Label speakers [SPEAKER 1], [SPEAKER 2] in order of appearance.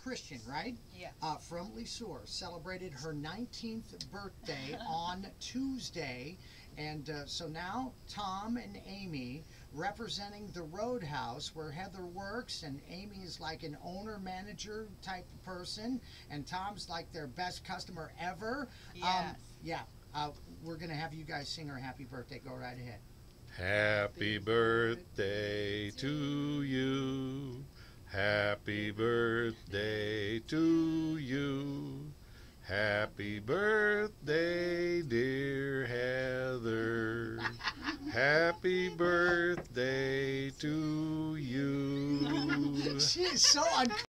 [SPEAKER 1] Christian, right?
[SPEAKER 2] Yeah.
[SPEAKER 1] From Lesueur, celebrated her 19th birthday on Tuesday. And so now Tom and Amy representing the Roadhouse where Heather works, and Amy is like an owner-manager type of person, and Tom's like their best customer ever.
[SPEAKER 2] Yes.
[SPEAKER 1] Yeah. We're going to have you guys sing her happy birthday. Go right ahead.
[SPEAKER 3] Happy birthday to you. Happy birthday to you. Happy birthday, dear Heather. Happy birthday to you.
[SPEAKER 1] She is so uncomfortable.